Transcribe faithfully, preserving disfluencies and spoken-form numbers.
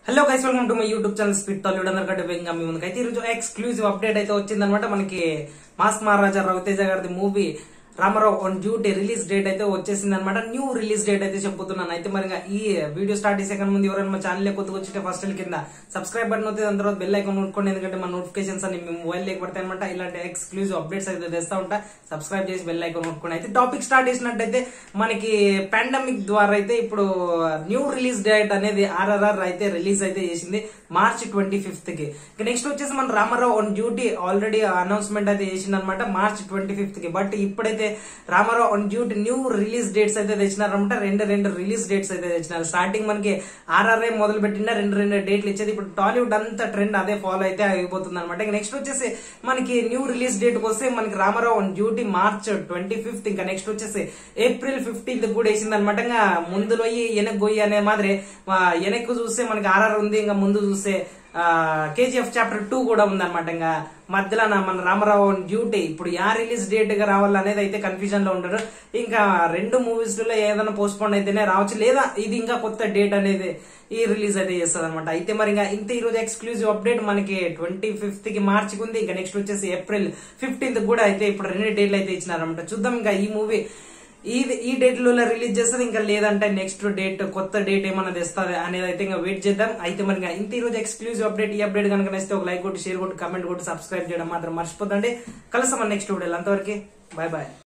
Hello guys, welcome to my YouTube channel speed Tollywood. అందరికంటే వేగంగా మీ ముందుకు అయితే ఈరోజు ఎక్స్క్లూజివ్ అప్డేట్ అయితే వచ్చిందనమాట. మనకి మాస్ మహారాజా రవితేజ గారి movie Ramarao on duty release date అయితే వచ్చేసింది అనమాట. న్యూ రిలీజ్ డేట్ అయితే చెప్పుతున్నాను. అయితే మరి ఈ వీడియో స్టార్ట్ చేసే కన్నా ముందు ఎవరైనా మా ఛానల్ కొత్తగా వచ్చితే ఫస్ట్ కింద సబ్స్క్రైబ్ బటన్ అవుతుంది, దాని తర్వాత బెల్ ఐకాన్ నోట్టుకోండి. ఎందుకంటే మా నోటిఫికేషన్స్ అన్ని మీ మొబైల్ లేకపోతే అనమాట. ఇలాంటి ఎక్స్క్లూజివ్ అప్డేట్స్ అయితే తెస్తా ఉంటా. సబ్స్క్రైబ్ చేసి బెల్ ఐకాన్ నోట్టుకోండి. అయితే టాపిక్ స్టార్ట్ చేసినట్టయితే మనకి పాండమిక్ ద్వారా అయితే ఇప్పుడు న్యూ రిలీజ్ డేట్ అనేది ఆర్ఆర్ఆర్ అయితే రిలీజ్ అయితే చేసింది మార్చ్ ట్వంటీ ఫిఫ్త్ కి. నెక్స్ట్ వచ్చేసి మన Ramarao on duty already announcement అయితే చేసింది అనమాట మార్చ్ ట్వంటీ ఫిఫ్త్ కి. బట్ ఇప్పుడైతే Ramarao on duty new release dates అయితే తెచ్చినారనమాట. రెండు రెండు రిలీజ్ డేట్స్ అయితే తెచ్చినారు. స్టార్టింగ్ మనకి ఆర్ఆర్ఐ మొదలు పెట్టిన రెండు రెండు డేట్లు ఇచ్చేది. ఇప్పుడు టాలీవుడ్ అంతా ట్రెండ్ అదే ఫాలో అయితే అయిపోతుంది అనమాట. నెక్స్ట్ వచ్చేసి మనకి న్యూ రిలీజ్ డేట్ వస్తే మనకి Ramarao on duty March twenty fifth ఇంకా నెక్స్ట్ వచ్చేసి ఏప్రిల్ ఫిఫ్టీన్త్ కూడా వేసింది అనమాట. ఇంకా ముందు పోయి వెనక్కి పోయి అనే మాదిరి వెనక్కు చూస్తే మనకి ఆర్ఆర్ ఉంది, ఇంకా ముందు చూస్తే కేజీఎఫ్ చాప్టర్ టూ కూడా ఉందన్నమాట. ఇంకా మధ్యలో మన రామారావు డ్యూటీ ఇప్పుడు యా రిలీజ్ డేట్ గా రావాలనేది అయితే కన్ఫ్యూజన్ లో ఉంటారు. ఇంకా రెండు మూవీస్ లో ఏదైనా పోస్ట్ పోన్ అయితేనే రావచ్చు, లేదా ఇది ఇంకా కొత్త డేట్ అనేది ఈ రిలీజ్ అయితే చేస్తుంది అనమాట. అయితే మరి ఇంకా ఇంత ఈ రోజు ఎక్స్క్లూజివ్ అప్డేట్ మనకి ట్వంటీ ఫిఫ్త్ కి మార్చి ఉంది. ఇంకా నెక్స్ట్ వచ్చేసి ఏప్రిల్ ఫిఫ్టీన్త్ కూడా అయితే ఇప్పుడు రెండు డేట్లు అయితే ఇచ్చినారనమాట. చూద్దాం ఇంకా ఈ మూవీ ఈ ఈ డేట్ లో రిలీజ్ చేస్తుంది, ఇంకా లేదంటే నెక్స్ట్ డేట్ కొత్త డేట్ ఏమైనా తెస్తుంది అనేది అయితే ఇంకా వెయిట్ చేద్దాం. అయితే మరి ఇంత ఈ రోజు ఎక్స్క్లూజివ్ అప్డేట్. ఈ అప్డేట్ కనుక నచ్చితే ఒక లైక్ కొట్టి, షేర్ కొట్టి, కమెంట్ కొట్టి, సబ్స్క్రైబ్ చేయడం మాత్రం మర్చిపోతండి. కలుస్తాం నెక్స్ట్ వీడియో. అంతవరకు బాయ్ బాయ్.